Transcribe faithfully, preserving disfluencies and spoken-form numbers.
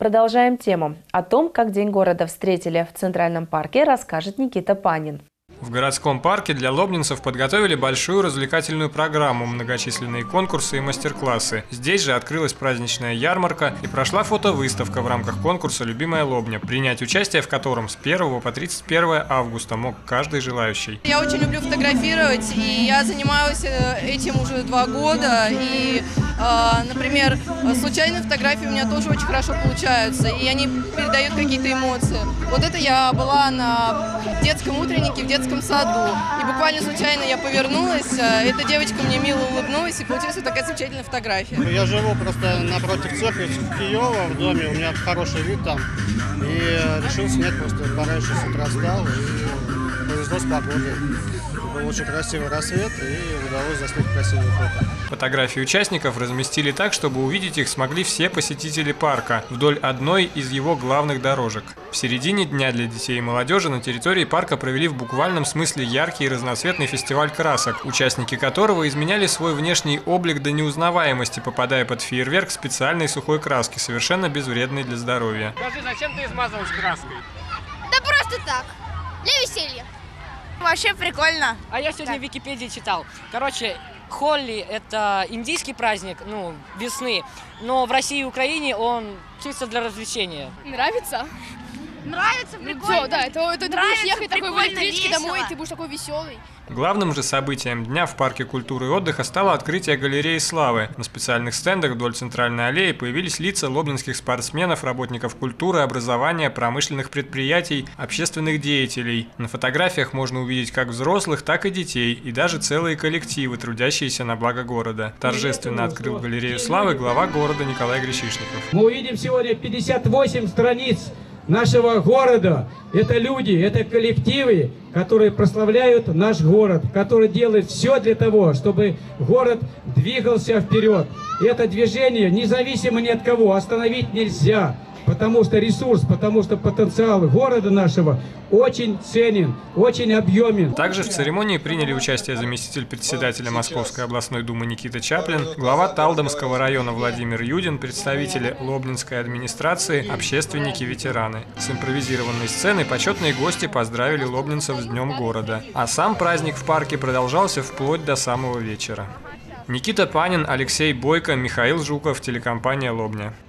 Продолжаем тему. О том, как День города встретили в Центральном парке, расскажет Никита Панин. В городском парке для лобнинцев подготовили большую развлекательную программу, многочисленные конкурсы и мастер-классы. Здесь же открылась праздничная ярмарка и прошла фотовыставка в рамках конкурса «Любимая Лобня», принять участие в котором с первого по тридцать первое августа мог каждый желающий. Я очень люблю фотографировать, и я занимаюсь этим уже два года. И, например, случайные фотографии у меня тоже очень хорошо получаются, и они передают какие-то эмоции. Вот это я была на детском утреннике в детском саду. И буквально случайно я повернулась, эта девочка мне мило улыбнулась, и получилась вот такая замечательная фотография. Я живу просто напротив церкви в Киева, в доме, у меня хороший вид там. И решил снять, просто пораньше с утра встал, и повезло с погодой. Был очень красивый рассвет, и удалось заснять красивые фото. Фотографии участников разместили так, чтобы увидеть их смогли все посетители парка вдоль одной из его главных дорожек. В середине дня для детей и молодежи на территории парка провели в буквальном смысле яркий и разноцветный фестиваль красок, участники которого изменяли свой внешний облик до неузнаваемости, попадая под фейерверк специальной сухой краски, совершенно безвредной для здоровья. Скажи, зачем ты измазалась краской? Да просто так, для веселья. Вообще прикольно. А я сегодня так в Википедии читал. Короче, Холли – это индийский праздник, ну, весны, но в России и Украине он чисто для развлечения. Нравится? Нравится, прикольно. Все, да, это, это ты будешь ехать такой в электричке домой, и ты будешь такой веселый. Главным же событием дня в парке культуры и отдыха стало открытие галереи славы. На специальных стендах вдоль центральной аллеи появились лица лобнинских спортсменов, работников культуры, образования, промышленных предприятий, общественных деятелей. На фотографиях можно увидеть как взрослых, так и детей, и даже целые коллективы, трудящиеся на благо города. Торжественно открыл галерею славы глава города Николай Грищишников. Мы увидим сегодня пятьдесят восемь страниц нашего города. Это люди, это коллективы, которые прославляют наш город, которые делают все для того, чтобы город двигался вперед. И это движение, независимо ни от кого, остановить нельзя, потому что ресурс, потому что потенциал города нашего очень ценен, очень объемен. Также в церемонии приняли участие заместитель председателя Московской областной думы Никита Чаплин, глава Талдомского района Владимир Юдин, представители Лобнинской администрации, общественники, ветераны. С импровизированной сцены почетные гости поздравили лобнинцев с Днем города. А сам праздник в парке продолжался вплоть до самого вечера. Никита Панин, Алексей Бойко, Михаил Жуков, телекомпания «Лобня».